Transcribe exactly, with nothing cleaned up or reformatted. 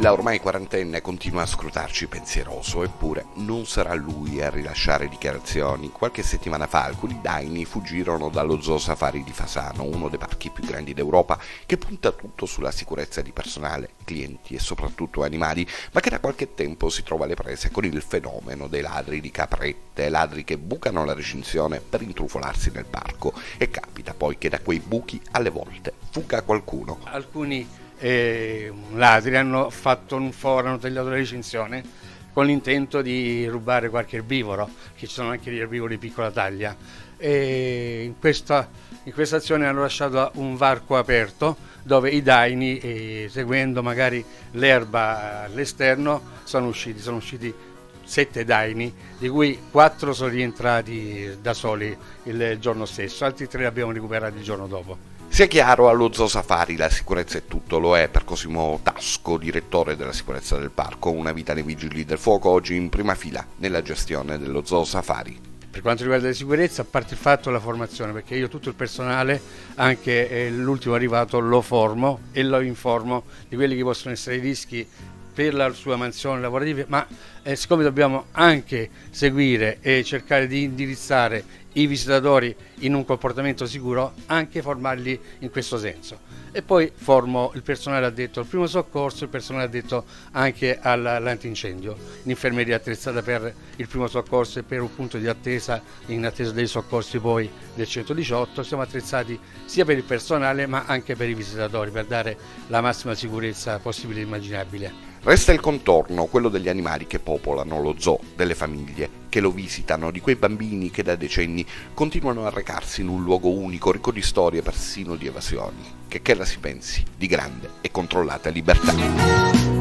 La ormai quarantenne continua a scrutarci pensieroso, eppure non sarà lui a rilasciare dichiarazioni. Qualche settimana fa alcuni daini fuggirono dallo Zoo Safari di Fasano, uno dei parchi più grandi d'Europa, che punta tutto sulla sicurezza di personale, clienti e soprattutto animali, ma che da qualche tempo si trova alle prese con il fenomeno dei ladri di caprette, ladri che bucano la recinzione per intrufolarsi nel parco, e capita poi che da quei buchi alle volte fuga qualcuno. Alcuni E ladri hanno fatto un foro, hanno tagliato la recinzione con l'intento di rubare qualche erbivoro, che ci sono anche gli erbivori di piccola taglia, e in questa, in questa azione hanno lasciato un varco aperto dove i daini, eh, seguendo magari l'erba all'esterno, sono usciti, sono usciti sette daini, di cui quattro sono rientrati da soli il giorno stesso, altri tre li abbiamo recuperati il giorno dopo. Sia chiaro, allo Zoo Safari la sicurezza è tutto, lo è per Cosimo Tasco, direttore della sicurezza del parco, una vita nei vigili del fuoco, oggi in prima fila nella gestione dello Zoo Safari. Per quanto riguarda la sicurezza, a parte il fatto della formazione, perché io tutto il personale, anche eh, l'ultimo arrivato, lo formo e lo informo di quelli che possono essere i rischi per la sua mansione lavorativa, ma eh, siccome dobbiamo anche seguire e cercare di indirizzare i visitatori in un comportamento sicuro, anche formarli in questo senso. E poi formo il personale addetto al primo soccorso, il personale addetto anche all'antincendio, l'infermeria attrezzata per il primo soccorso e per un punto di attesa in attesa dei soccorsi poi del centodiciotto. Siamo attrezzati sia per il personale ma anche per i visitatori, per dare la massima sicurezza possibile e immaginabile. Resta il contorno, quello degli animali che popolano lo zoo, delle famiglie che lo visitano, di quei bambini che da decenni continuano a recarsi in un luogo unico, ricco di storie, persino di evasioni. Che che la si pensi di grande e controllata libertà.